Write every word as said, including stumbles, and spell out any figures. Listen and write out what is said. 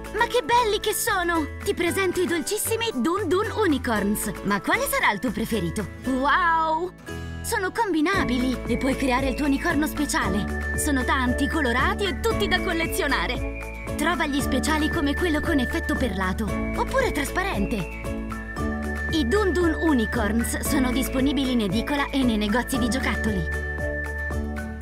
Ma che belli che sono! Ti presento i dolcissimi Dun Dun Unicorns. Ma quale sarà il tuo preferito? Wow! Sono combinabili e puoi creare il tuo unicorno speciale. Sono tanti, colorati e tutti da collezionare. Trova gli speciali come quello con effetto perlato, oppure trasparente. I Dun Dun Unicorns sono disponibili in edicola e nei negozi di giocattoli.